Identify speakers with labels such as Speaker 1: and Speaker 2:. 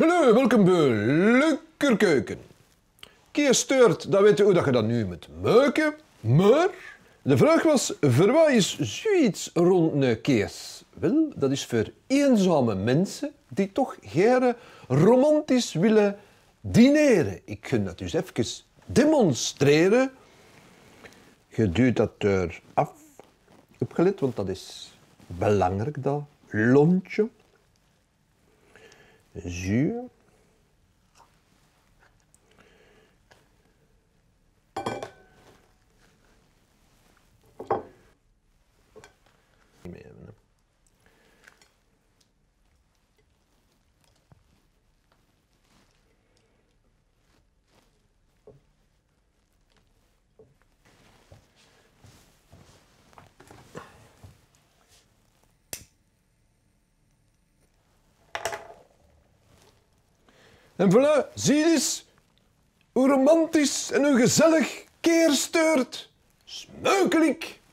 Speaker 1: Hallo, welkom bij Lekker Keuken. Kees steurt, dan weet je hoe dat je dat nu moet maken. Maar de vraag was, voor wat is zoiets rond een Kees? Wel, dat is voor eenzame mensen die toch graag romantisch willen dineren. Ik ga dat dus even demonstreren. Je duwt dat er af. Opgelet, want dat is belangrijk, dat lontje. Zuur. En voilà, zie je eens hoe romantisch en hoe gezellig Kees steurt. Smakelijk!